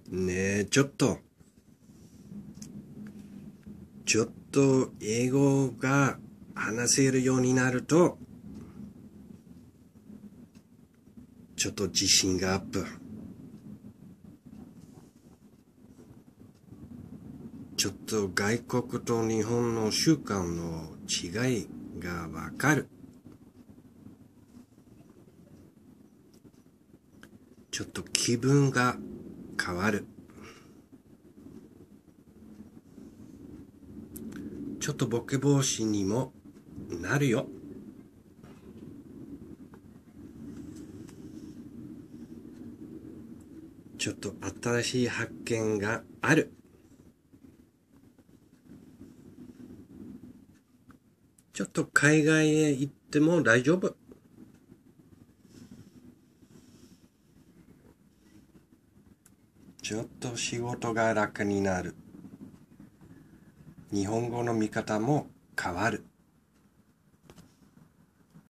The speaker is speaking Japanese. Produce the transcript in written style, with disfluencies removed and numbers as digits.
ねえ、ちょっと英語が話せるようになると、ちょっと自信がアップ。ちょっと外国と日本の習慣の違いがわかる。ちょっと気分が変わる。ちょっとボケ防止にもなるよ。ちょっと新しい発見がある。ちょっと海外へ行っても大丈夫。ちょっと仕事が楽になる。日本語の見方も変わる。